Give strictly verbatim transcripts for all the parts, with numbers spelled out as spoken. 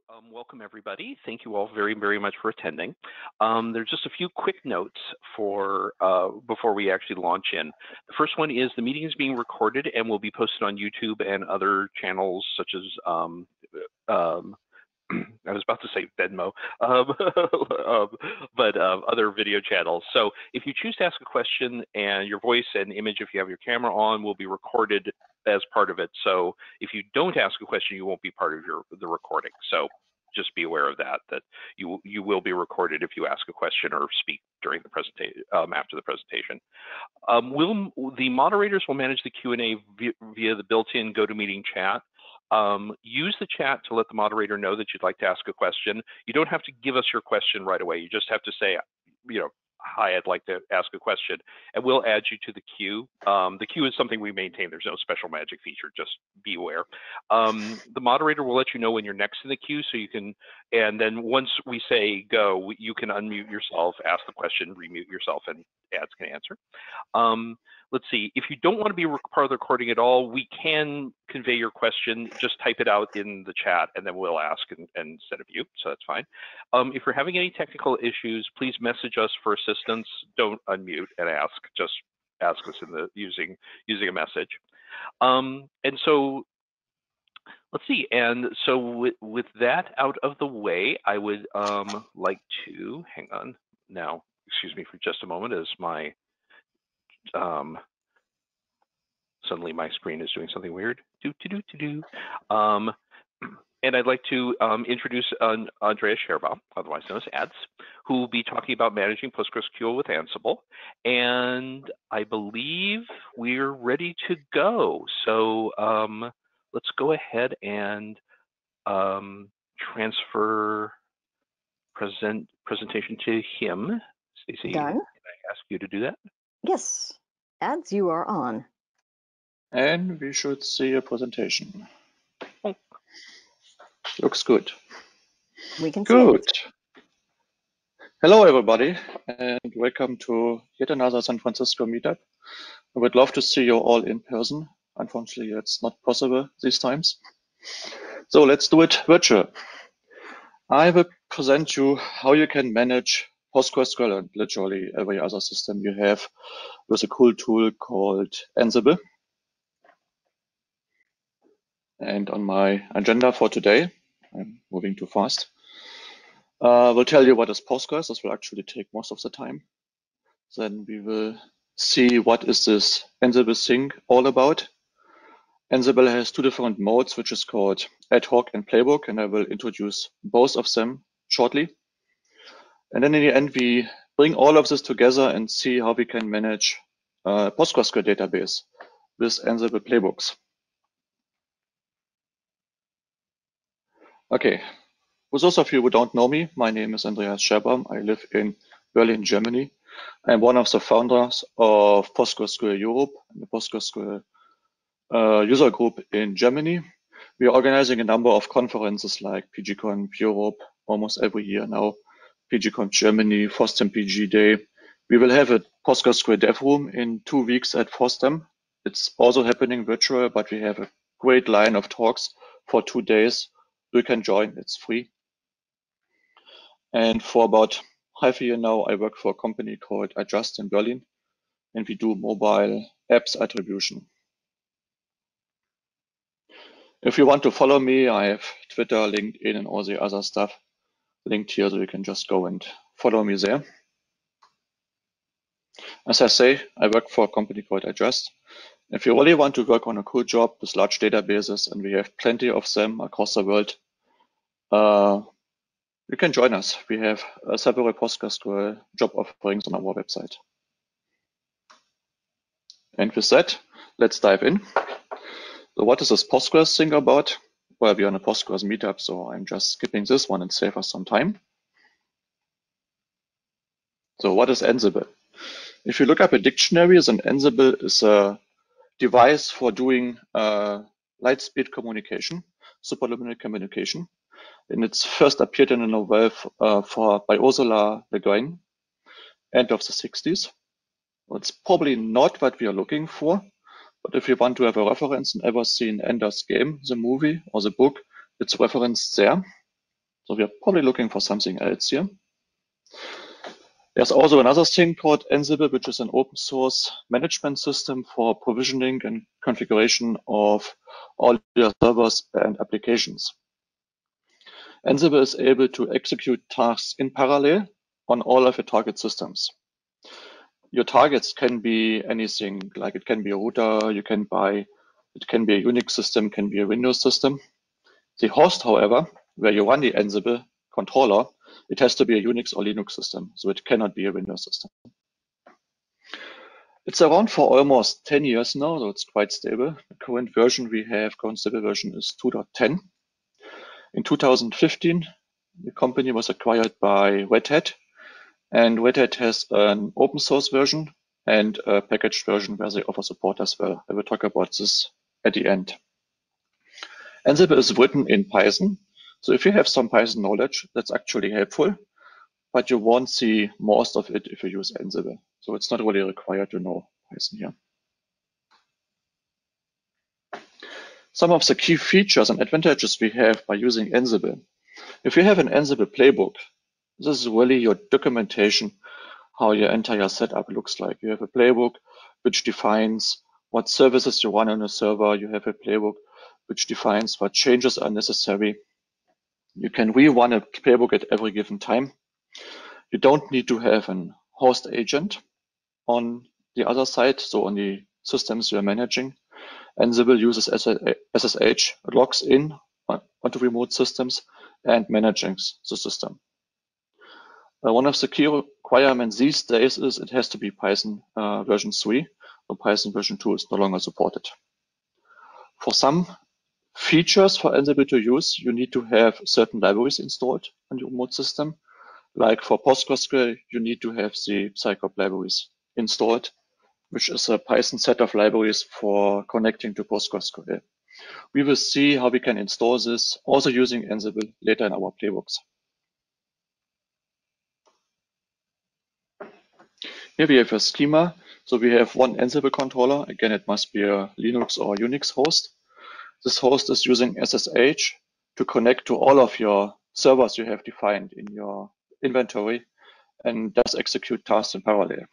Um, welcome, everybody. Thank you all very, very much for attending. Um, there's just a few quick notes for uh, before we actually launch in. The first one is the meeting is being recorded and will be posted on YouTube and other channels such as um, um, I was about to say Venmo, um, um, but uh, other video channels. So if you choose to ask a question, and your voice and image, if you have your camera on, will be recorded as part of it. So if you don't ask a question, you won't be part of your the recording. So just be aware of that, that you you will be recorded if you ask a question or speak during the presentation, um, after the presentation. Um, will the moderators will manage the Q and A via, via the built-in GoToMeeting chat. Um, use the chat to let the moderator know that you'd like to ask a question. You don't have to give us your question right away. You just have to say, you know, hi, I'd like to ask a question, and we'll add you to the queue. Um, the queue is something we maintain. There's no special magic feature, just be aware. Um, the moderator will let you know when you're next in the queue, so you can, and then once we say go, you can unmute yourself, ask the question, remute yourself, and ads can answer. Um, let's see, if you don't want to be part of the recording at all, we can convey your question, just type it out in the chat and then we'll ask and, and instead of you, so that's fine. Um, if you're having any technical issues, please message us for assistance. Don't unmute and ask, just ask us in the using, using a message. Um, and so let's see, and so with, with that out of the way, I would um, like to, hang on now, excuse me for just a moment as my Um, suddenly my screen is doing something weird. Do, do, do, do, do. Um, and I'd like to um, introduce uh, Andreas Scherbaum, otherwise known as Ads, who will be talking about managing PostgreSQL with Ansible. And I believe we're ready to go. So um, let's go ahead and um, transfer present presentation to him. Stacey, Done. can I ask you to do that? Yes, Ads, you are on. And we should see a presentation. Oh. Looks good. We can Good. see it. Hello, everybody, and welcome to yet another San Francisco meetup. I would love to see you all in person. Unfortunately, it's not possible these times. So let's do it virtual. I will present you how you can manage PostgreSQL and literally every other system you have with a cool tool called Ansible. And on my agenda for today, I'm moving too fast. Uh, we'll tell you what is Postgres. This will actually take most of the time. Then we will see what is this Ansible thing all about. Ansible has two different modes, which is called ad hoc and playbook, and I will introduce both of them shortly. And then in the end, we bring all of this together and see how we can manage a PostgreSQL database with Ansible playbooks. Okay. For those of you who don't know me, my name is Andreas Scherbaum. I live in Berlin, Germany. I'm one of the founders of PostgreSQL Europe, the PostgreSQL uh, user group in Germany. We are organizing a number of conferences like PGConf Europe almost every year now, PGConf Germany, FOSDEM P G Day. We will have a PostgreSQL dev room in two weeks at FOSDEM. It's also happening virtual, but we have a great line of talks for two days. You can join, it's free. And for about half a year now, I work for a company called Adjust in Berlin, and we do mobile apps attribution. If you want to follow me, I have Twitter, LinkedIn, and all the other stuff linked here, so you can just go and follow me there. As I say, I work for a company called Adjust. If you really want to work on a cool job with large databases, and we have plenty of them across the world, uh, you can join us. We have uh, several PostgreSQL job offerings on our website. And with that, let's dive in. So what is this Postgres thing about? Well, we're on a Postgres meetup, so I'm just skipping this one and save us some time. So what is Ansible? If you look up a dictionary, then Ansible is a device for doing uh, light speed communication, superluminal communication. And it's first appeared in a novel uh, for by Ursula Le Guin, end of the sixties. Well, it's probably not what we are looking for, but if you want to have a reference and ever seen Ender's Game, the movie or the book, it's referenced there. So we are probably looking for something else here. There's also another thing called Ansible, which is an open source management system for provisioning and configuration of all your servers and applications. Ansible is able to execute tasks in parallel on all of your target systems. Your targets can be anything, like it can be a router, you can buy, it can be a Unix system, can be a Windows system. The host, however, where you run the Ansible controller, it has to be a Unix or Linux system, so it cannot be a Windows system. It's around for almost ten years now, so it's quite stable. The current version we have, current stable version is two point ten. In two thousand fifteen, the company was acquired by Red Hat, and Red Hat has an open source version and a packaged version where they offer support as well. I will talk about this at the end. Ansible is written in Python. So if you have some Python knowledge, that's actually helpful, but you won't see most of it if you use Ansible. So it's not really required to know Python here. Some of the key features and advantages we have by using Ansible. If you have an Ansible playbook, this is really your documentation, how your entire setup looks like. You have a playbook which defines what services you run on a server. You have a playbook which defines what changes are necessary. You can rerun a playbook at every given time. You don't need to have an host agent on the other side, so on the systems you're managing. Ansible uses S S H, logs in onto remote systems and manages the system. Uh, one of the key requirements these days is it has to be Python uh, version three, so Python version two is no longer supported. For some features for Ansible to use, you need to have certain libraries installed on your remote system. Like for PostgreSQL, you need to have the Psycop libraries installed, which is a Python set of libraries for connecting to PostgreSQL. We will see how we can install this also using Ansible later in our playbooks. Here we have a schema. So we have one Ansible controller. Again, it must be a Linux or Unix host. This host is using S S H to connect to all of your servers you have defined in your inventory and does execute tasks in parallel.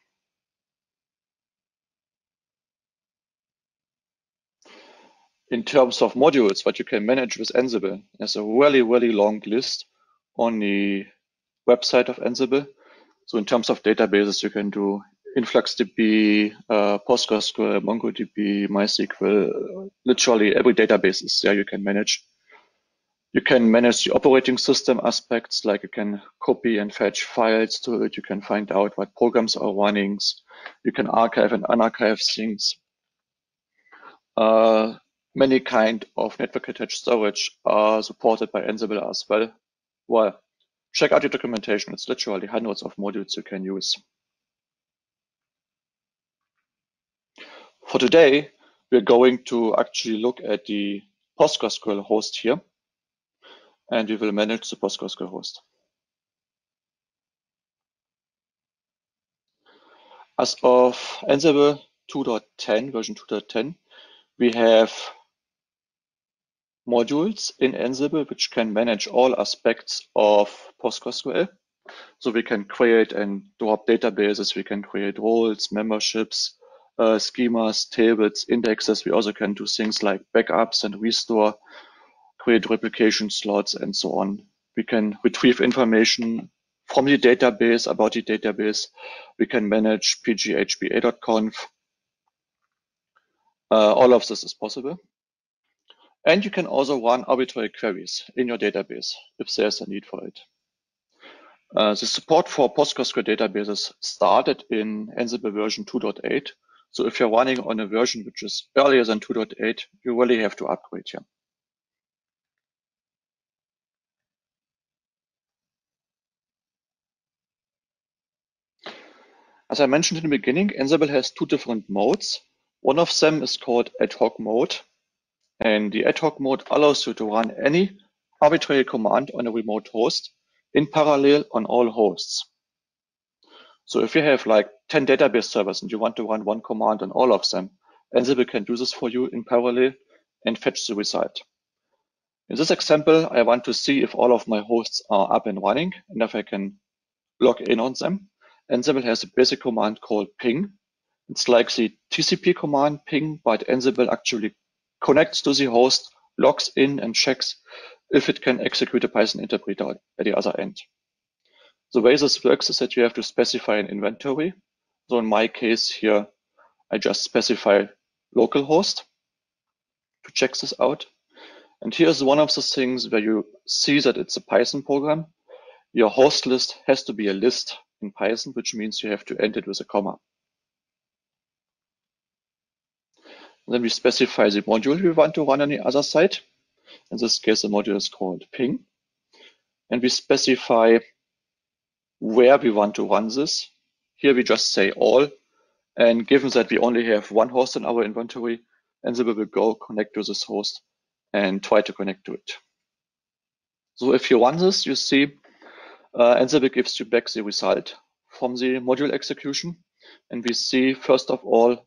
In terms of modules, what you can manage with Ansible, there's a really, really long list on the website of Ansible. So in terms of databases, you can do InfluxDB, uh, PostgreSQL, MongoDB, MySQL, literally every database is there you can manage. You can manage the operating system aspects, like you can copy and fetch files to it. You can find out what programs are running. You can archive and unarchive things. Uh, many kind of network attached storage are supported by Ansible as well. Well, check out your documentation. It's literally hundreds of modules you can use. For today, we're going to actually look at the PostgreSQL host here, and we will manage the PostgreSQL host. As of Ansible two point ten, version two point ten, we have modules in Ansible which can manage all aspects of PostgreSQL. So we can create and drop databases, we can create roles, memberships, uh, schemas, tables, indexes. We also can do things like backups and restore, create replication slots, and so on. We can retrieve information from the database, about the database. We can manage P G H P A dot conf. Uh, all of this is possible. And you can also run arbitrary queries in your database if there's a need for it. Uh, the support for PostgreSQL databases started in Ansible version two point eight. So if you're running on a version which is earlier than two point eight, you really have to upgrade here. As I mentioned in the beginning, Ansible has two different modes. One of them is called ad hoc mode. And the ad hoc mode allows you to run any arbitrary command on a remote host in parallel on all hosts. So if you have like ten database servers and you want to run one command on all of them, Ansible can do this for you in parallel and fetch the result. In this example, I want to see if all of my hosts are up and running and if I can log in on them. Ansible has a basic command called ping. It's like the T C P command ping, but Ansible actually connects to the host, logs in and checks if it can execute a Python interpreter at the other end. The way this works is that you have to specify an inventory. So in my case here, I just specify localhost to check this out. And here's one of the things where you see that it's a Python program. Your host list has to be a list in Python, which means you have to end it with a comma. And then we specify the module we want to run on the other side. In this case, the module is called ping. And we specify where we want to run this. Here we just say all. And given that we only have one host in our inventory, Ansible will go connect to this host and try to connect to it. So if you run this, you see uh, Ansible gives you back the result from the module execution. And we see, first of all,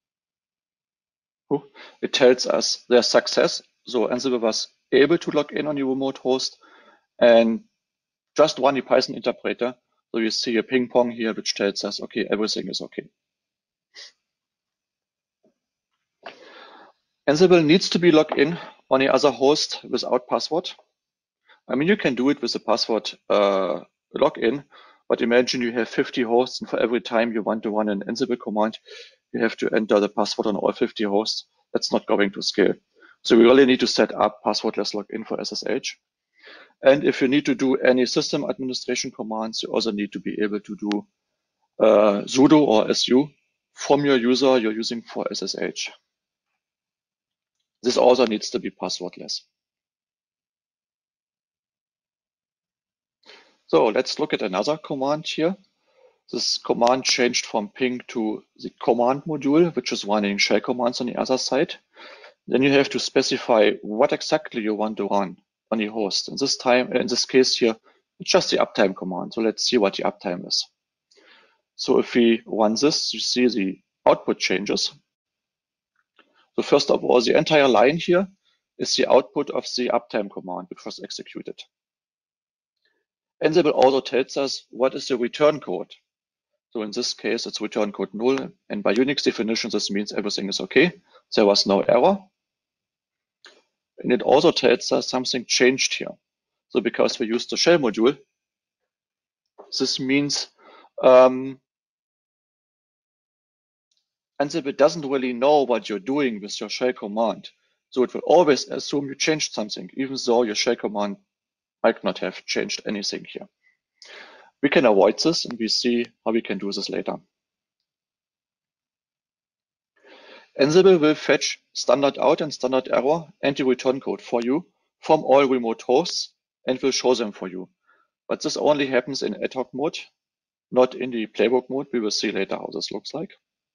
it tells us their success. So Ansible was able to log in on the remote host and just run the Python interpreter. So you see a ping pong here, which tells us, okay, everything is okay. Ansible needs to be logged in on the other host without password. I mean, you can do it with a password uh, login, but imagine you have fifty hosts, and for every time you want to run an Ansible command, you have to enter the password on all fifty hosts. That's not going to scale. So we really need to set up passwordless login for S S H. And if you need to do any system administration commands, you also need to be able to do uh, sudo or su from your user you're using for S S H. This also needs to be passwordless. So let's look at another command here. This command changed from ping to the command module, which is running shell commands on the other side. Then you have to specify what exactly you want to run on the host. In this time, in this case here, it's just the uptime command. So let's see what the uptime is. So if we run this, you see the output changes. So first of all, the entire line here is the output of the uptime command, which was executed. Ansible also tells us what is the return code. So in this case, it's return code null. And by Unix definition, this means everything is okay. There was no error. And it also tells us something changed here. So because we used the shell module, this means um, Ansible doesn't really know what you're doing with your shell command. So it will always assume you changed something, even though your shell command might not have changed anything here. We can avoid this, and we see how we can do this later. Ansible will fetch standard out and standard error and the return code for you from all remote hosts and will show them for you. But this only happens in ad hoc mode, not in the playbook mode. We will see later how this looks like.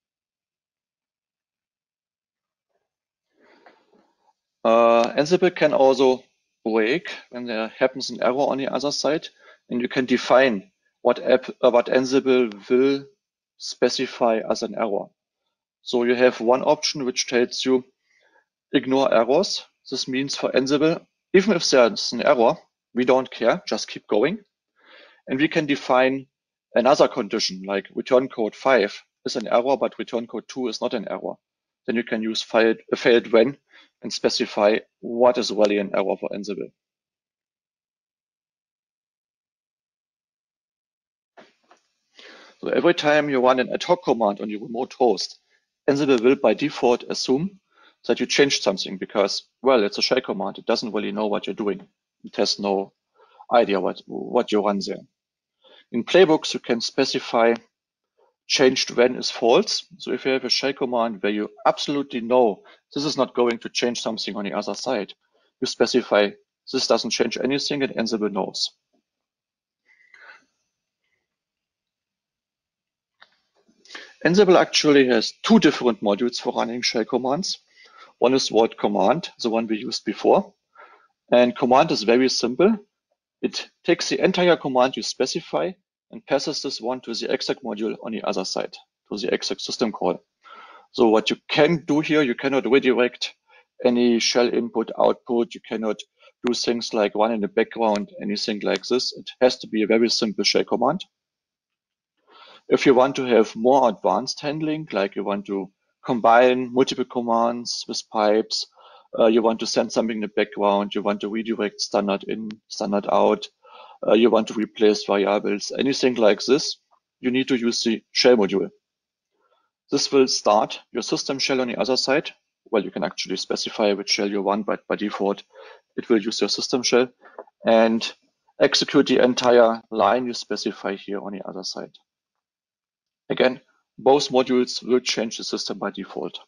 Uh, Ansible can also break when there happens an error on the other side, and you can define what, app, uh, what Ansible will specify as an error. So you have one option which tells you ignore errors. This means for Ansible, even if there's an error, we don't care, just keep going. And we can define another condition like return code five is an error, but return code two is not an error. Then you can use failed, failed when and specify what is really an error for Ansible. So every time you run an ad hoc command on your remote host, Ansible will by default assume that you changed something because, well, it's a shell command. It doesn't really know what you're doing. It has no idea what, what you run there. In playbooks, you can specify changed when is false. So if you have a shell command where you absolutely know this is not going to change something on the other side, you specify this doesn't change anything and Ansible knows. Ansible actually has two different modules for running shell commands. One is word command, the one we used before. And command is very simple. It takes the entire command you specify and passes this one to the exec module on the other side, to the exec system call. So what you can do here, you cannot redirect any shell input output. You cannot do things like run in the background, anything like this. It has to be a very simple shell command. If you want to have more advanced handling, like you want to combine multiple commands with pipes, uh, you want to send something in the background, you want to redirect standard in, standard out, uh, you want to replace variables, anything like this, you need to use the shell module. This will start your system shell on the other side. Well, you can actually specify which shell you want, but by default, it will use your system shell and execute the entire line you specify here on the other side. Again, both modules will change the system by default.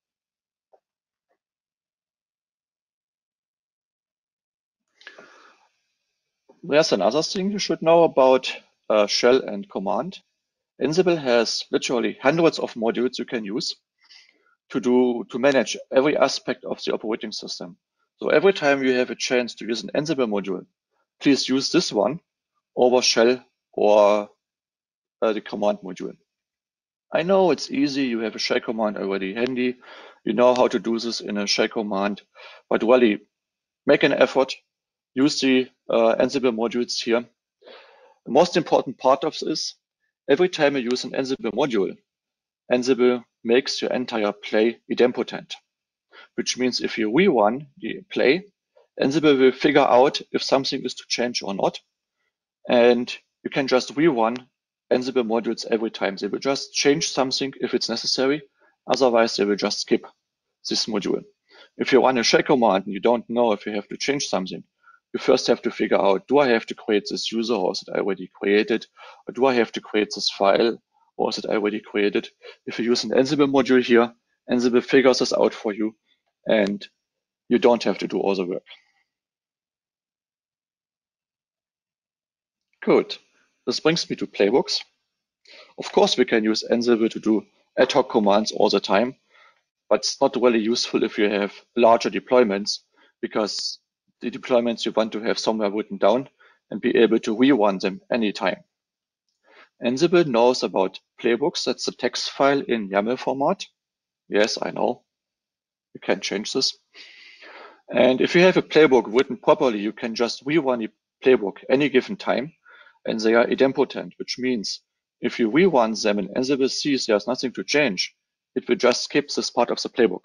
There's another thing you should know about uh, shell and command. Ansible has literally hundreds of modules you can use to do to manage every aspect of the operating system. So every time you have a chance to use an Ansible module, please use this one over shell or uh, the command module. I know it's easy, you have a shell command already handy, you know how to do this in a shell command, but really make an effort, use the uh, Ansible modules here. The most important part of this, every time you use an Ansible module, Ansible makes your entire play idempotent, which means if you rerun the play, Ansible will figure out if something is to change or not. And you can just rerun Ansible modules every time. They will just change something if it's necessary. Otherwise, they will just skip this module. If you run a shell command and you don't know if you have to change something, you first have to figure out, do I have to create this user or is it already created? Or do I have to create this file or is it already created? If you use an Ansible module here, Ansible figures this out for you and you don't have to do all the work. Good. This brings me to playbooks. Of course, we can use Ansible to do ad hoc commands all the time, but it's not really useful if you have larger deployments because the deployments you want to have somewhere written down and be able to rerun them anytime. Ansible knows about playbooks. That's a text file in YAML format. Yes, I know. You can change this. And if you have a playbook written properly, you can just rerun the playbook any given time, and they are idempotent, which means if you rerun them and Ansible sees there's nothing to change, it will just skip this part of the playbook.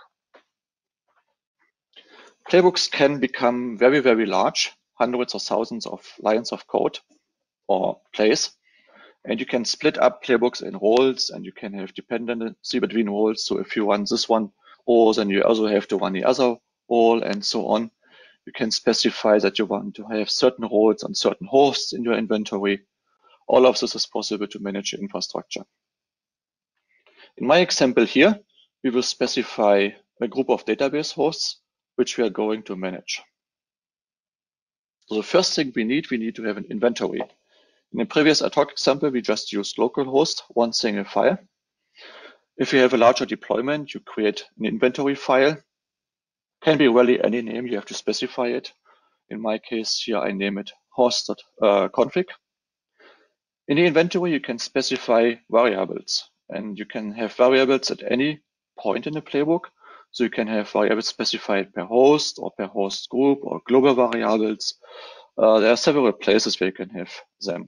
Playbooks can become very, very large, hundreds or thousands of lines of code or plays. And you can split up playbooks in roles and you can have dependency between roles. So if you run this one role, then you also have to run the other role and so on. You can specify that you want to have certain roles on certain hosts in your inventory. All of this is possible to manage your infrastructure. In my example here, we will specify a group of database hosts which we are going to manage. So the first thing we need, we need to have an inventory. In the previous ad hoc example, we just used localhost, one single file. If you have a larger deployment, you create an inventory file. Can be really any name, you have to specify it. In my case here, I name it host.config. In the inventory, you can specify variables, and you can have variables at any point in the playbook. So you can have variables specified per host or per host group or global variables. Uh, there are several places where you can have them.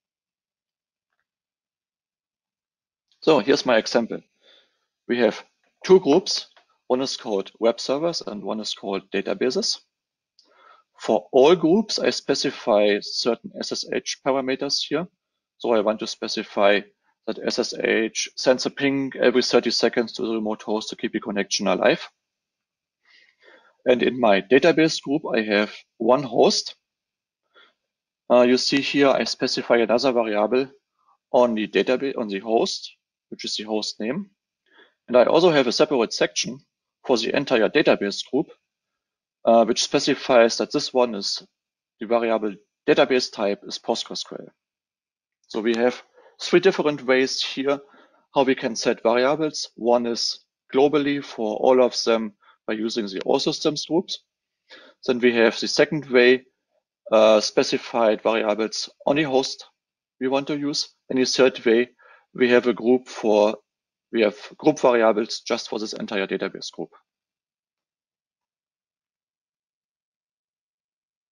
So here's my example. We have two groups. One is called web servers and one is called databases. For all groups, I specify certain S S H parameters here. So I want to specify that S S H sends a ping every thirty seconds to the remote host to keep the connection alive. And in my database group, I have one host. Uh, you see here, I specify another variable on the database, on the host, which is the host name. And I also have a separate section for the entire database group, uh, which specifies that this one is the variable database type is PostgreSQL. So we have three different ways here how we can set variables. One is globally for all of them by using the all systems groups. Then we have the second way, uh, specified variables on the host we want to use. And the third way, we have a group for, we have group variables just for this entire database group.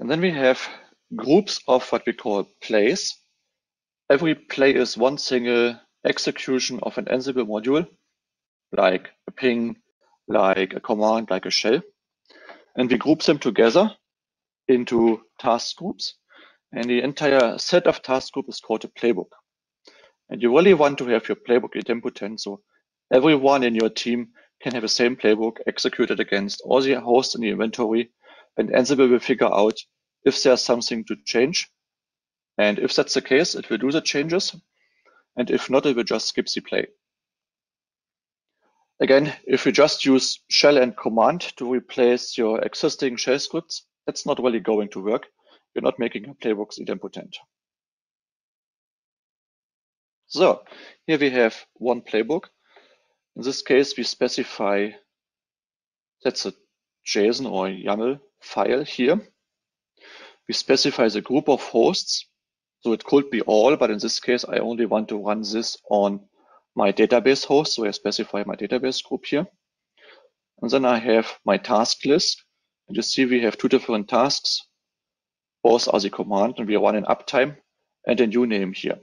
And then we have groups of what we call plays. Every play is one single execution of an Ansible module, like a ping, like a command, like a shell. And we group them together into task groups. And the entire set of task group is called a playbook. And you really want to have your playbook idempotent, so everyone in your team can have the same playbook executed against all the hosts in the inventory, and Ansible will figure out if there's something to change. And if that's the case, it will do the changes. And if not, it will just skip the play. Again, if you just use shell and command to replace your existing shell scripts, that's not really going to work. You're not making your playbooks idempotent. So here we have one playbook. In this case, we specify that's a JSON or YAML file here. We specify the group of hosts. So it could be all, but in this case, I only want to run this on my database host. So I specify my database group here. And then I have my task list. And you see we have two different tasks. Both are the command, and we run in uptime and a new name here.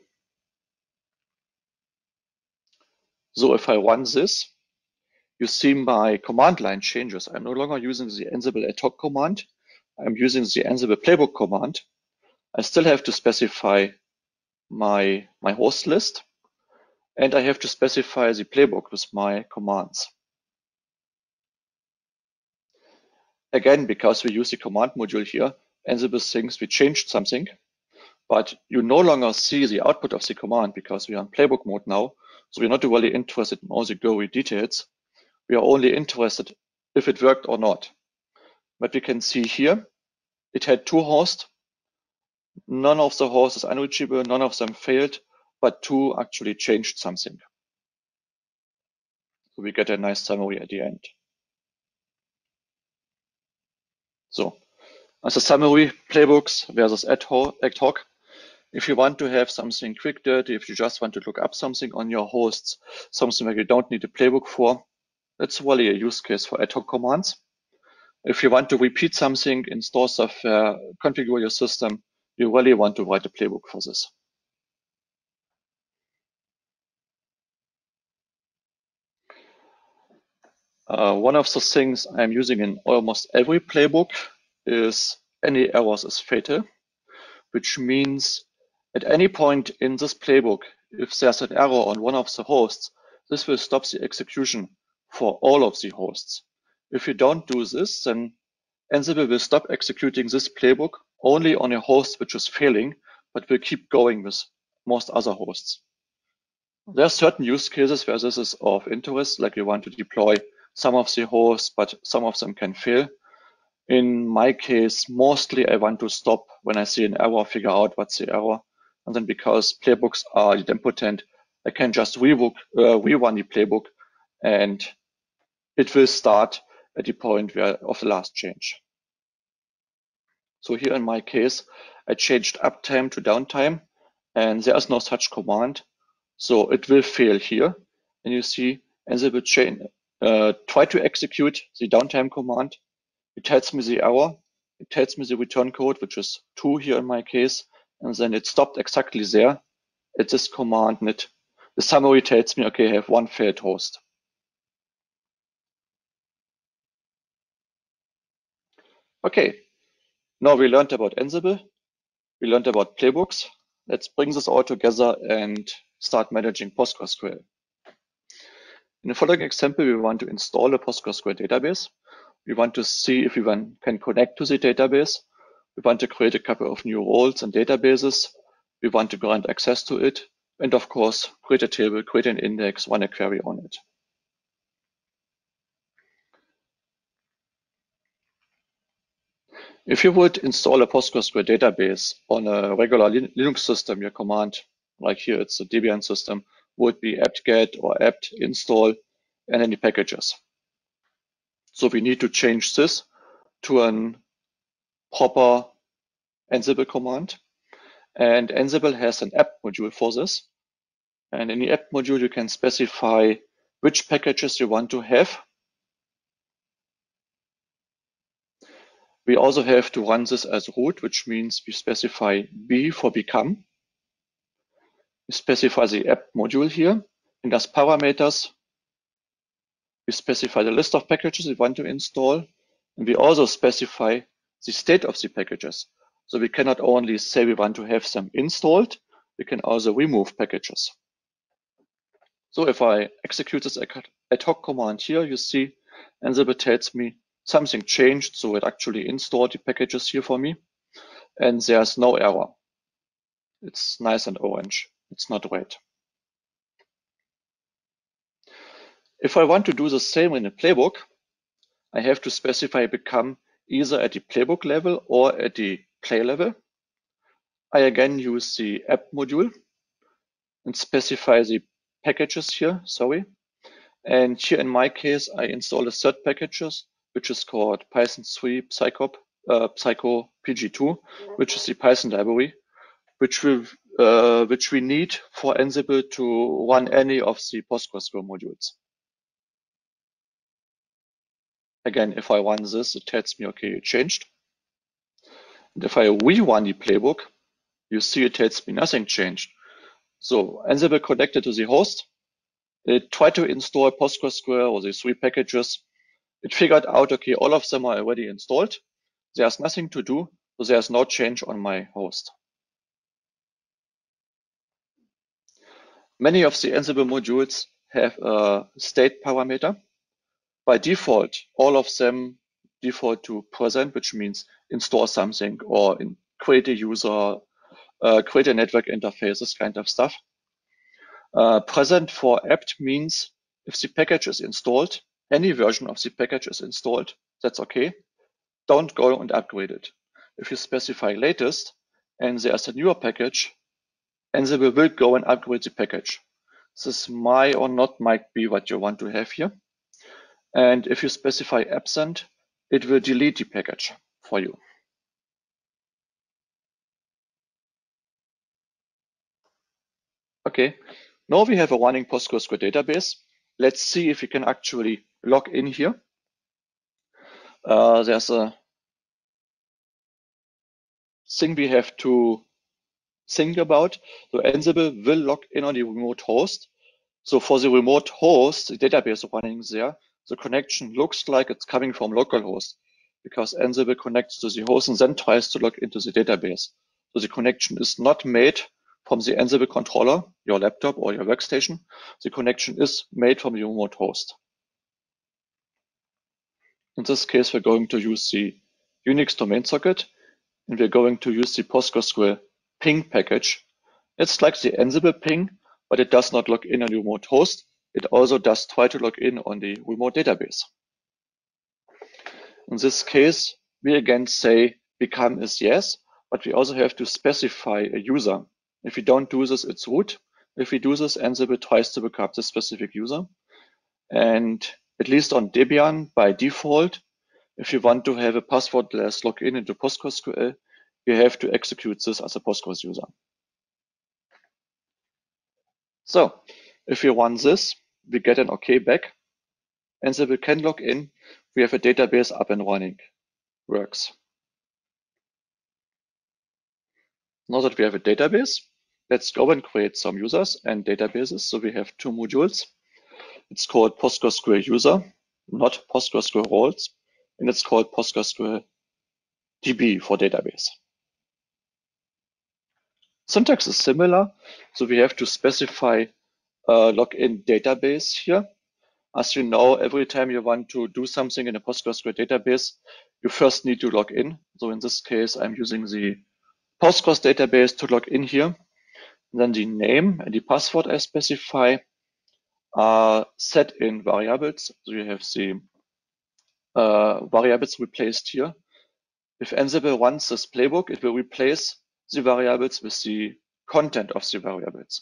So if I run this, you see my command line changes. I'm no longer using the Ansible ad hoc command. I'm using the Ansible playbook command. I still have to specify my, my host list, and I have to specify the playbook with my commands. Again, because we use the command module here, Ansible thinks we changed something, but you no longer see the output of the command because we are in playbook mode now. So we're not really interested in all the gory details. We are only interested if it worked or not. But we can see here, it had two hosts. None of the hosts is unreachable, none of them failed, but two actually changed something. So we get a nice summary at the end. So as a summary, playbooks versus ad hoc. If you want to have something quick dirty, if you just want to look up something on your hosts, something where you don't need a playbook for, that's really a use case for ad hoc commands. If you want to repeat something, install software, configure your system, you really want to write a playbook for this. Uh, one of the things I'm using in almost every playbook is any errors is fatal, which means at any point in this playbook, if there's an error on one of the hosts, this will stop the execution for all of the hosts. If you don't do this, then Ansible will stop executing this playbook only on a host which is failing, but will keep going with most other hosts. There are certain use cases where this is of interest, like you want to deploy some of the hosts, but some of them can fail. In my case, mostly I want to stop when I see an error, figure out what's the error. And then because playbooks are idempotent, I can just rework, uh, rerun the playbook and it will start at the point where of the last change. So here in my case, I changed uptime to downtime and there is no such command. So it will fail here. And you see Ansible chain, uh, try to execute the downtime command. It tells me the error. It tells me the return code, which is two here in my case. And then it stopped exactly there at this command. And it, the summary tells me, okay, I have one failed host. Okay, now we learned about Ansible. We learned about playbooks. Let's bring this all together and start managing PostgreSQL. In the following example, we want to install a PostgreSQL database. We want to see if we can connect to the database. We want to create a couple of new roles and databases. We want to grant access to it. And of course, create a table, create an index, run a query on it. If you would install a PostgreSQL database on a regular Linux system, your command, like here it's a Debian system, would be apt-get or apt install and any packages. So we need to change this to a proper Ansible command. And Ansible has an apt module for this. And in the apt module, you can specify which packages you want to have. We also have to run this as root, which means we specify B for become. We specify the app module here, and as parameters, we specify the list of packages we want to install, and we also specify the state of the packages. So we cannot only say we want to have them installed, we can also remove packages. So if I execute this ad hoc command here, you see Ansible tells me something changed, so it actually installed the packages here for me, and there's no error. It's nice and orange. It's not red. If I want to do the same in a playbook, I have to specify become either at the playbook level or at the play level. I again use the app module and specify the packages here, sorry. And here in my case, I install a third packages, which is called Python three Psycho, uh, Psycho P G two, which is the Python library, which we, uh, which we need for Ansible to run any of the PostgreSQL modules. Again, if I run this, it tells me, okay, it changed. And if I rerun the playbook, you see it tells me nothing changed. So Ansible connected to the host. It tried to install PostgreSQL or the three packages. It figured out, okay, all of them are already installed. There's nothing to do, so there's no change on my host. Many of the Ansible modules have a state parameter. By default, all of them default to present, which means install something or in, create a user, uh, create a network interface, this kind of stuff. Uh, present for apt means if the package is installed, any version of the package is installed, that's okay. Don't go and upgrade it. If you specify latest and there's a newer package, Ansible will go and upgrade the package. This might or not might be what you want to have here. And if you specify absent, it will delete the package for you. Okay, now we have a running PostgreSQL database. Let's see if we can actually log in here. Uh, there's a thing we have to think about. So Ansible will log in on the remote host. So for the remote host, the database running there, the connection looks like it's coming from localhost because Ansible connects to the host and then tries to log into the database. So the connection is not made from the Ansible controller, your laptop or your workstation. The connection is made from the remote host. In this case, we're going to use the Unix domain socket, and we're going to use the PostgreSQL ping package. It's like the Ansible ping, but it does not log in on the remote host. It also does try to log in on the remote database. In this case, we again say become is yes, but we also have to specify a user. If we don't do this, it's root. If we do this, Ansible tries to become the specific user. And at least on Debian, by default, if you want to have a passwordless login into PostgreSQL, you have to execute this as a Postgres user. So if we run this, we get an OK back. Ansible can log in. We have a database up and running. Works. Now that we have a database, let's go and create some users and databases. So we have two modules. It's called PostgreSQL user, not PostgreSQL roles, and it's called PostgreSQL D B for database. Syntax is similar, so we have to specify a login database here. As you know, every time you want to do something in a PostgreSQL database, you first need to log in. So in this case, I'm using the Postgres database to log in here. And then the name and the password I specify are set in variables. So you have the uh, variables replaced here. If Ansible runs this playbook, it will replace the variables with the content of the variables.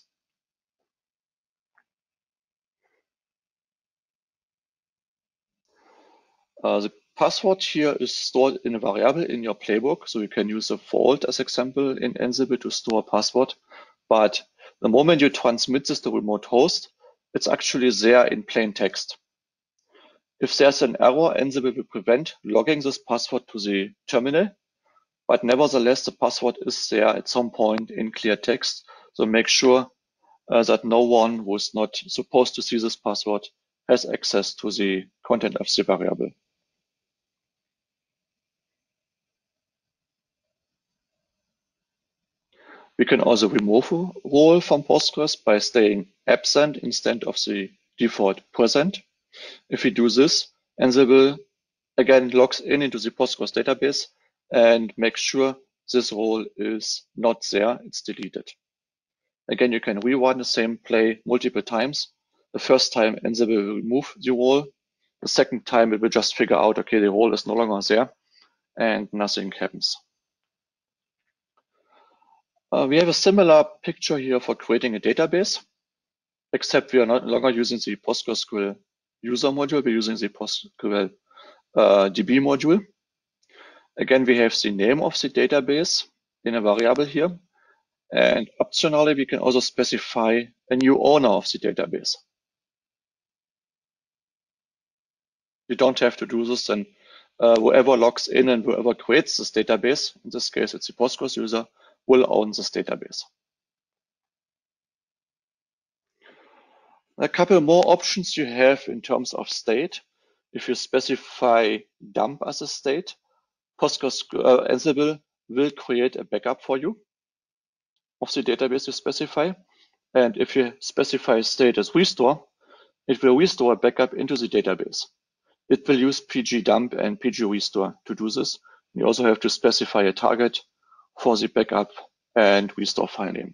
Uh, the password here is stored in a variable in your playbook. So you can use a vault as example in Ansible to store a password. But the moment you transmit this to remote host, it's actually there in plain text. If there's an error, Ansible will prevent logging this password to the terminal, but nevertheless, the password is there at some point in clear text. So make sure uh, that no one who is not supposed to see this password has access to the content of the variable. We can also remove a role from Postgres by staying absent instead of the default present. If we do this, Ansible again logs in into the Postgres database and makes sure this role is not there, it's deleted. Again, you can rerun the same play multiple times. The first time Ansible will remove the role. The second time it will just figure out, okay, the role is no longer there and nothing happens. Uh, we have a similar picture here for creating a database, except we are not longer using the PostgreSQL user module, we're using the PostgreSQL uh, D B module. Again, we have the name of the database in a variable here. And optionally, we can also specify a new owner of the database. You don't have to do this, and uh, whoever logs in and whoever creates this database, in this case it's the Postgres user, will own this database. A couple more options you have in terms of state. If you specify dump as a state, Postgres uh, Ansible will create a backup for you of the database you specify. And if you specify state as restore, it will restore a backup into the database. It will use pgdump and pgrestore to do this. You also have to specify a target for the backup and restore file name.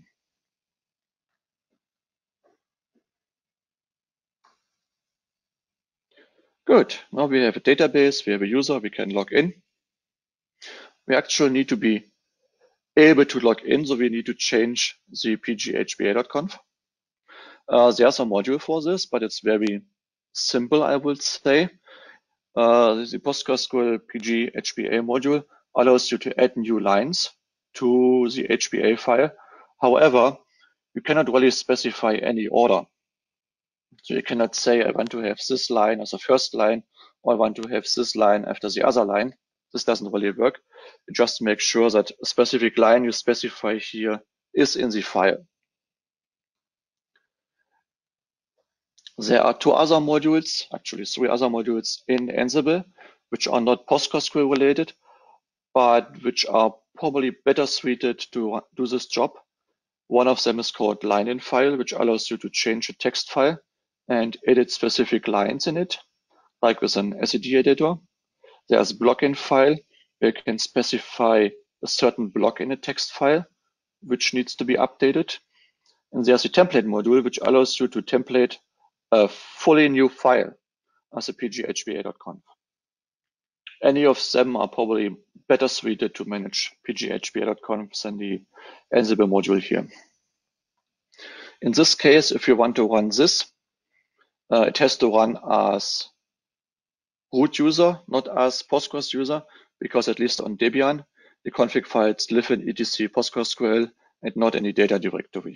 Good. Now we have a database, we have a user, we can log in. We actually need to be able to log in, so we need to change the p g h p a dot conf. Uh, there's a module for this, but it's very simple, I would say. Uh, the PostgreSQL P G H P A module allows you to add new lines to the H P A file. However, you cannot really specify any order. So you cannot say, I want to have this line as a first line, or I want to have this line after the other line. This doesn't really work. You just make sure that a specific line you specify here is in the file. There are two other modules, actually three other modules in Ansible, which are not PostgreSQL related, but which are probably better suited to do this job. One of them is called line in file, which allows you to change a text file and edit specific lines in it, like with an S V G editor. There's block in file, where you can specify a certain block in a text file, which needs to be updated. And there's a template module, which allows you to template a fully new file as a p g h p a dot conf. Any of them are probably better suited to manage p g h p a dot conf than the Ansible module here. In this case, if you want to run this, uh, it has to run as root user, not as Postgres user, because at least on Debian, the config files live in etc PostgreSQL and not any data directory.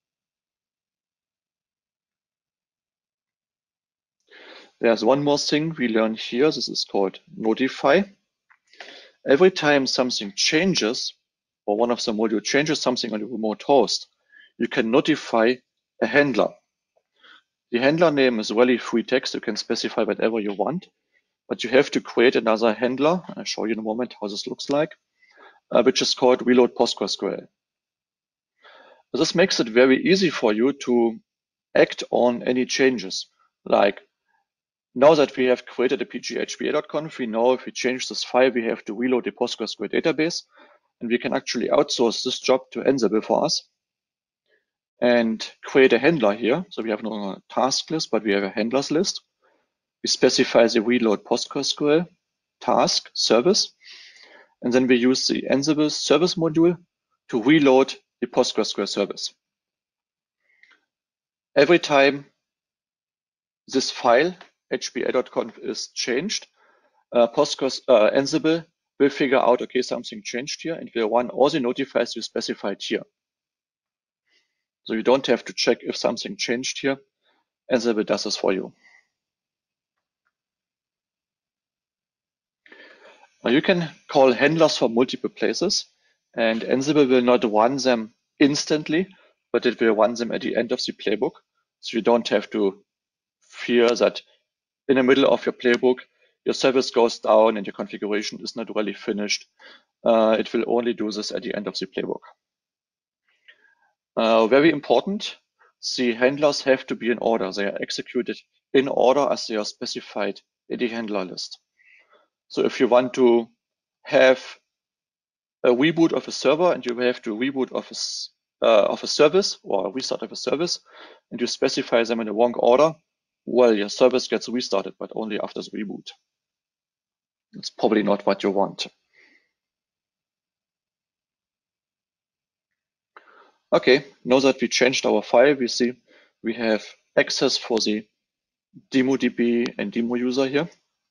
There's one more thing we learn here. This is called notify. Every time something changes, or one of the modules changes something on the remote host, you can notify a handler. The handler name is really free text. You can specify whatever you want, but you have to create another handler. I'll show you in a moment how this looks like, uh, which is called reload PostgreSQL. This makes it very easy for you to act on any changes. Like now that we have created a p g h p a dot conf, we know if we change this file, we have to reload the PostgreSQL database, and we can actually outsource this job to Ansible for us and create a handler here. So we have no longer a task list, but we have a handlers list. We specify the reload PostgreSQL task service, and then we use the Ansible service module to reload the PostgreSQL service. Every time this file h p a dot conf is changed, uh, Postgres uh, Ansible will figure out, okay, something changed here, and will run all the notifiers you specified here. So you don't have to check if something changed here. Ansible does this for you. Now you can call handlers from multiple places, and Ansible will not run them instantly, but it will run them at the end of the playbook. So you don't have to fear that in the middle of your playbook, your service goes down and your configuration is not really finished. Uh, it will only do this at the end of the playbook. Uh, very important, the handlers have to be in order. They are executed in order as they are specified in the handler list. So if you want to have a reboot of a server and you have to reboot of a, uh, of a service or a restart of a service, and you specify them in the wrong order, well, your service gets restarted, but only after the reboot. It's probably not what you want. Okay, now that we changed our file, we see we have access for the DemoDB and demo user here.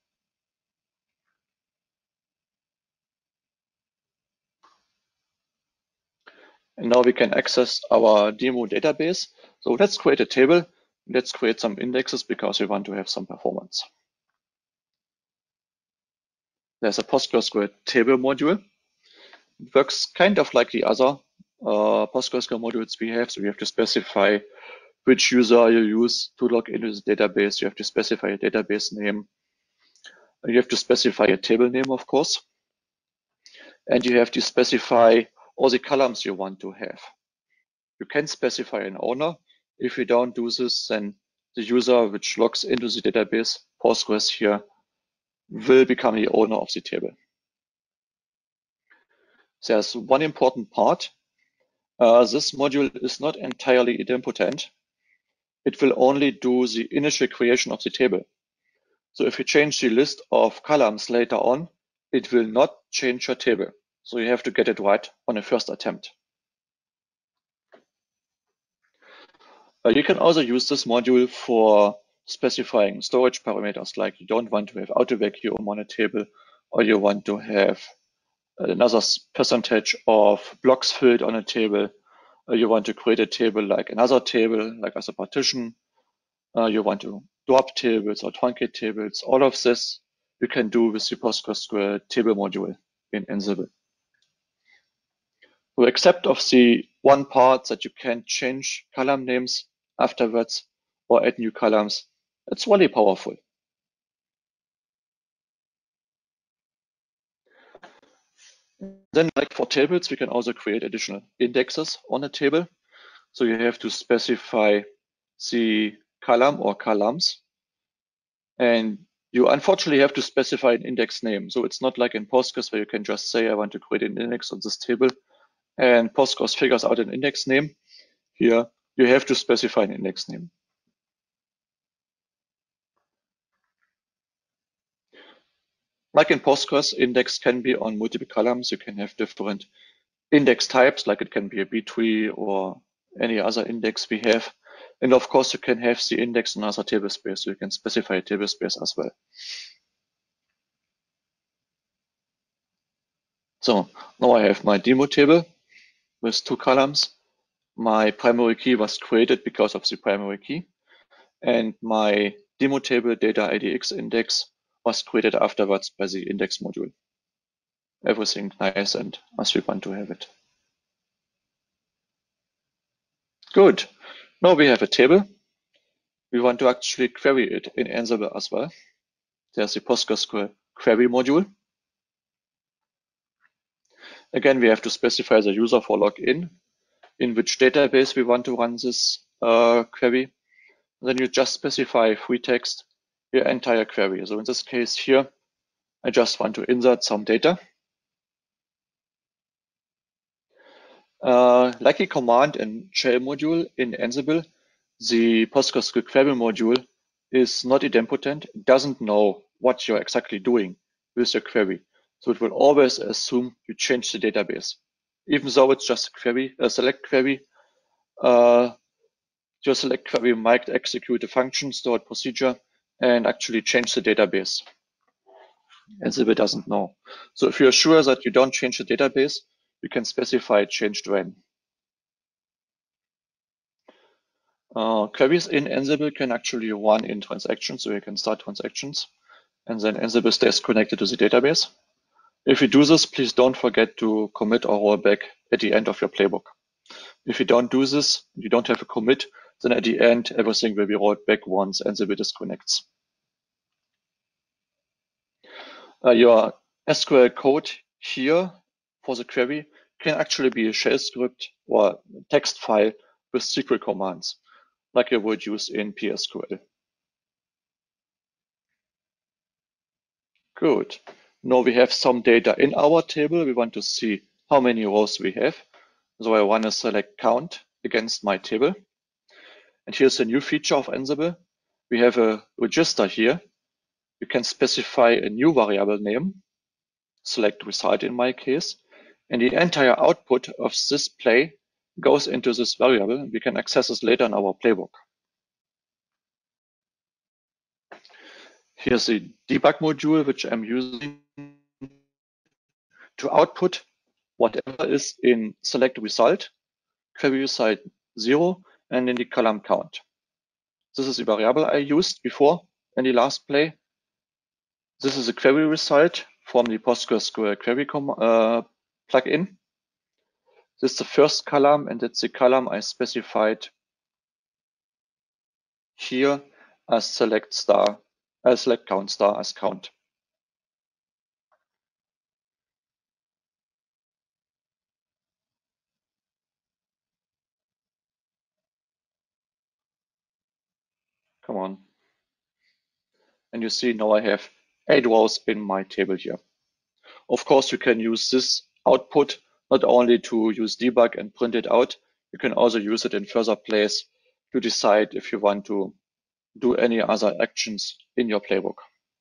And now we can access our demo database. So let's create a table. Let's create some indexes because we want to have some performance. There's a PostgreSQL table module. It works kind of like the other uh, PostgreSQL modules we have. So you have to specify which user you use to log into the database. You have to specify a database name. You have to specify a table name, of course. And you have to specify all the columns you want to have. You can specify an owner. If you don't do this, then the user which logs into the database, Postgres here, will become the owner of the table. There's one important part. Uh, this module is not entirely idempotent. It will only do the initial creation of the table. So if you change the list of columns later on, it will not change your table. So you have to get it right on a first attempt. Uh, you can also use this module for specifying storage parameters, like you don't want to have auto vacuum on a table, or you want to have another percentage of blocks filled on a table. Uh, you want to create a table like another table, like as a partition. Uh, you want to drop tables or truncate tables. All of this you can do with the PostgreSQL table module in Ansible. So except of the one part that you can change column names afterwards or add new columns, it's really powerful. Then, like for tables, we can also create additional indexes on a table. So you have to specify the column or columns. And you unfortunately have to specify an index name. So it's not like in Postgres where you can just say, I want to create an index on this table, and Postgres figures out an index name. Here, you have to specify an index name. Like in Postgres, index can be on multiple columns. You can have different index types, like it can be a B tree or any other index we have. And of course, you can have the index in other table space. So you can specify a table space as well. So now I have my demo table with two columns. My primary key was created because of the primary key. And my demo table data I D X index was created afterwards by the index module. Everything nice and as we want to have it. Good. Now we have a table. We want to actually query it in Ansible as well. There's the PostgreSQL query module. Again, we have to specify the user for login, in which database we want to run this uh, query. Then you just specify free text, your entire query. So in this case here, I just want to insert some data. Uh, like a command and shell module in Ansible, the PostgreSQL query module is not idempotent. It doesn't know what you're exactly doing with your query. So it will always assume you change the database. Even though it's just a query, a select query, uh, your select query might execute a function, stored procedure, and actually change the database. Ansible doesn't know. So if you're sure that you don't change the database, you can specify changed when. Uh, queries in Ansible can actually run in transactions, so you can start transactions, and then Ansible stays connected to the database. If you do this, please don't forget to commit or roll back at the end of your playbook. If you don't do this, you don't have a commit, then at the end, everything will be rolled back once Ansible disconnects. Uh, your S Q L code here for the query can actually be a shell script or a text file with S Q L commands, like you would use in P S Q L. Good. Now we have some data in our table. We want to see how many rows we have. So I want to select count against my table. And here's a new feature of Ansible. We have a register here. You can specify a new variable name, select result in my case, and the entire output of this play goes into this variable. We can access this later in our playbook. Here's the debug module, which I'm using to output whatever is in select result, query result zero, and in the column count. This is the variable I used before in the last play. This is a query result from the PostgreSQL query uh, plugin. This is the first column, and it's the column I specified here as select star, as select count star as count. Come on. And you see now I have eight rows in my table here. Of course, you can use this output not only to use debug and print it out, you can also use it in further plays to decide if you want to do any other actions in your playbook.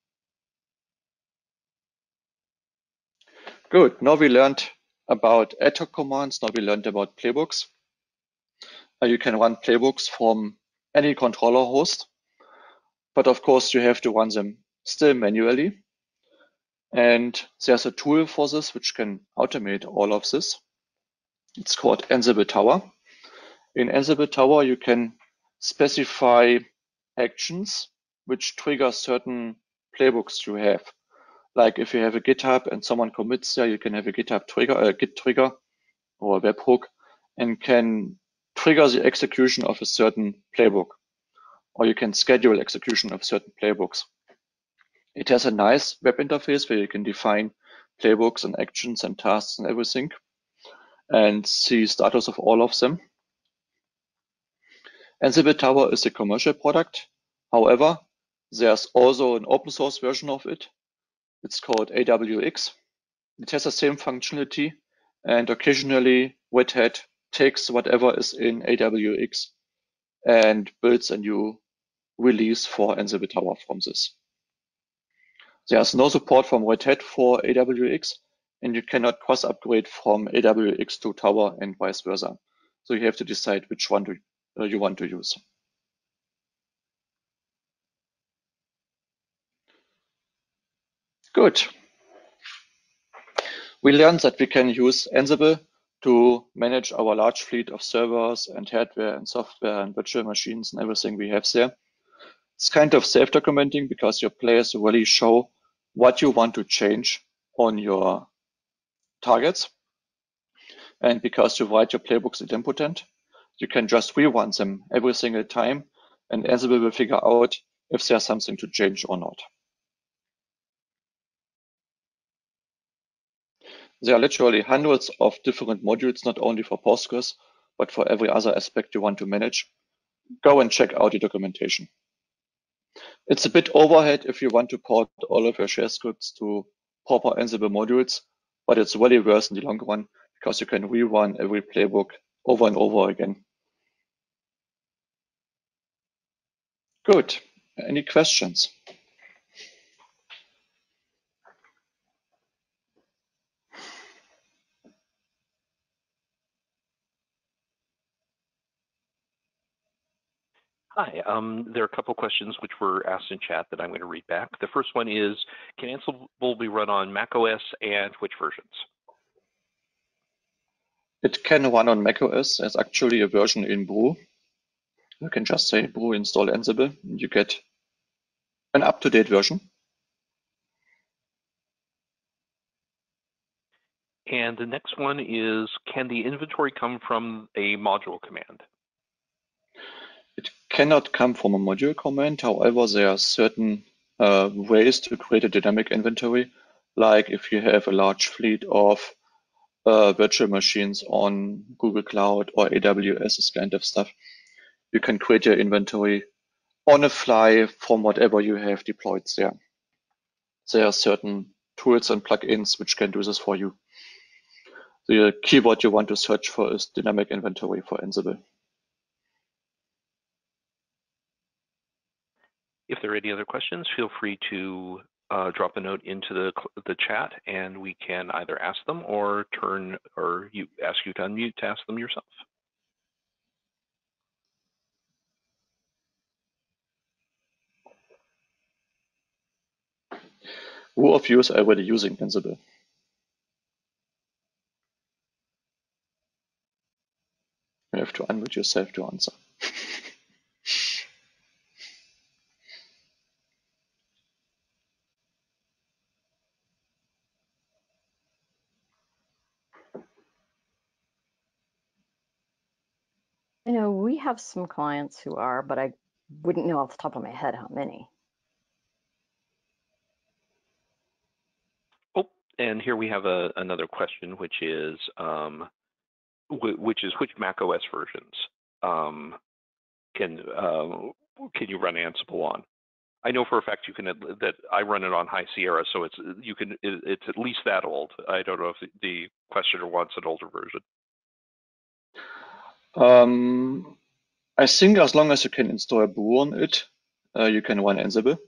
Good. Now we learned about ad hoc commands. Now we learned about playbooks. Uh, you can run playbooks from any controller host, but of course you have to run them still manually. And there's a tool for this which can automate all of this. It's called Ansible Tower. In Ansible Tower, you can specify actions which trigger certain playbooks you have. Like if you have a GitHub and someone commits there, you can have a GitHub trigger, a Git trigger or a webhook, and can trigger the execution of a certain playbook. Or you can schedule execution of certain playbooks. It has a nice web interface where you can define playbooks and actions and tasks and everything, and see status of all of them. Ansible Tower is a commercial product. However, there's also an open source version of it. It's called A W X. It has the same functionality, and occasionally Red Hat takes whatever is in A W X and builds a new release for Ansible Tower from this. There's no support from Red Hat for A W X, and you cannot cross upgrade from A W X to Tower and vice versa. So you have to decide which one to, uh, you want to use. Good. We learned that we can use Ansible to manage our large fleet of servers and hardware and software and virtual machines and everything we have there. It's kind of self-documenting because your players really show what you want to change on your targets. And because you write your playbooks idempotent, you can just rerun them every single time, and Ansible will figure out if there's something to change or not. There are literally hundreds of different modules, not only for Postgres, but for every other aspect you want to manage. Go and check out the documentation. It's a bit overhead if you want to port all of your shell scripts to proper Ansible modules, but it's really worth in the long run because you can rerun every playbook over and over again. Good. Any questions? Hi, um, there are a couple questions which were asked in chat that I'm going to read back. The first one is, can Ansible be run on macOS and which versions? It can run on macOS. There's actually a version in Brew. You can just say Brew install Ansible, and you get an up-to-date version. And the next one is, can the inventory come from a module command? It cannot come from a module command. However, there are certain uh, ways to create a dynamic inventory, like if you have a large fleet of uh, virtual machines on Google Cloud or A W S, this kind of stuff. You can create your inventory on the fly from whatever you have deployed there. There are certain tools and plugins which can do this for you. The keyword you want to search for is dynamic inventory for Ansible. If there are any other questions, feel free to uh, drop a note into the the chat, and we can either ask them or turn or you ask you to unmute to ask them yourself. Who of you is already using Ansible? You have to unmute yourself to answer. You know, we have some clients who are, but I wouldn't know off the top of my head how many. Oh, and here we have a, another question, which is, um, which is which Mac O S versions um, can uh, can you run Ansible on? I know for a fact you can that I run it on High Sierra, so it's you can it, it's at least that old. I don't know if the questioner wants an older version. Um, I think as long as you can install a brew on it, uh, you can run Ansible.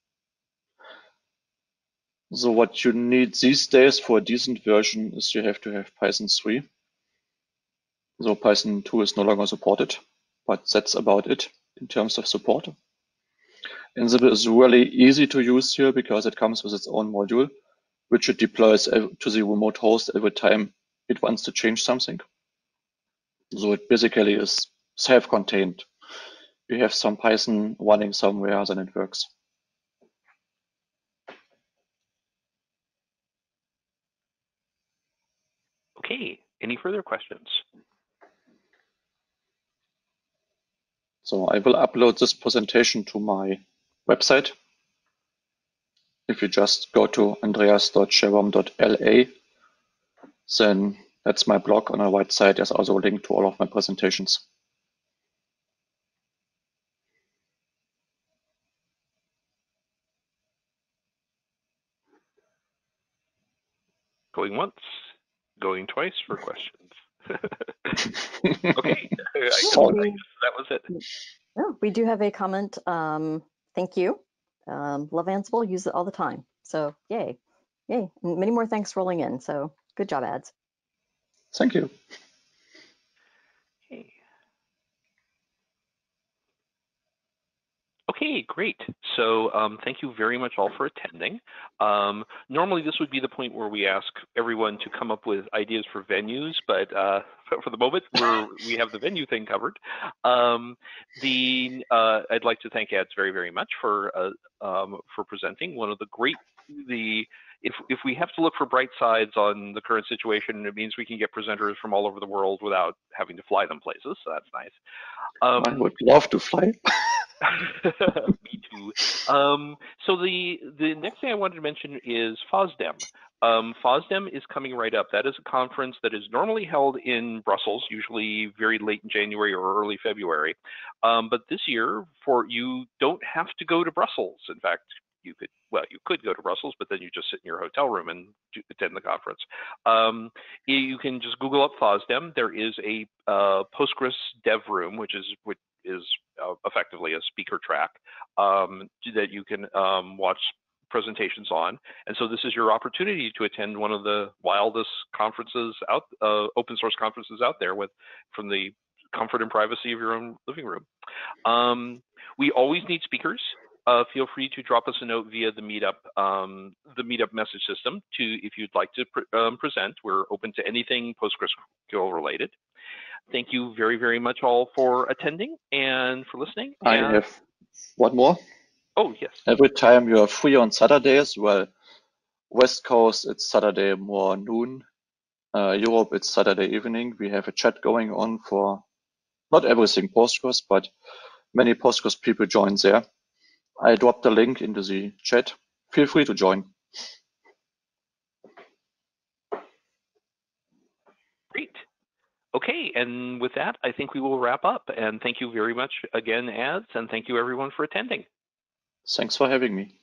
So what you need these days for a decent version is you have to have Python three. So Python two is no longer supported, but that's about it in terms of support. Ansible is really easy to use here because it comes with its own module, which it deploys to the remote host every time it wants to change something. So it basically is self-contained. You have some Python running somewhere, then it works. Okay, any further questions? So I will upload this presentation to my website. If you just go to andreas dot schebam dot L A, then that's my blog. On the right side, there's also a link to all of my presentations. Going once, going twice for questions. Okay, I guess, So I we, guess that was it. no, we do have a comment. Um, thank you. Um, love Ansible, use it all the time. So yay, yay. And many more thanks rolling in. So good job, ads. Thank you. Okay. Okay, great. So um, thank you very much all for attending. Um, normally this would be the point where we ask everyone to come up with ideas for venues, but uh, for the moment we're, we have the venue thing covered. Um, the uh, I'd like to thank Ads very, very much for uh, um, for presenting. One of the great, the if, if we have to look for bright sides on the current situation, it means we can get presenters from all over the world without having to fly them places, so that's nice. Um, I would love to fly. Me too. Um, so the the next thing I wanted to mention is FOSDEM. Um, FOSDEM is coming right up. That is a conference that is normally held in Brussels, usually very late in January or early February. Um, but this year, for you don't have to go to Brussels. In fact, you could, well, you could go to Brussels, but then you just sit in your hotel room and do, attend the conference. Um, you can just Google up FOSDEM. There is a uh, Postgres dev room, which is which is uh, effectively a speaker track um, that you can um, watch presentations on. And so this is your opportunity to attend one of the wildest conferences out, uh, open source conferences out there with from the comfort and privacy of your own living room. Um, we always need speakers. Uh, feel free to drop us a note via the Meetup, um, the Meetup message system to if you'd like to pre um, present. We're open to anything PostgreSQL related. Thank you very, very much all for attending and for listening. I and... have one more. Oh, yes. Every time you are free on Saturdays, well, West Coast, it's Saturday more noon. uh, Europe, it's Saturday evening. We have a chat going on for not everything Postgres, but many Postgres people join there. I dropped the link into the chat. Feel free to join. Great. Okay, and with that, I think we will wrap up. And thank you very much again, Ads, and thank you everyone for attending. Thanks for having me.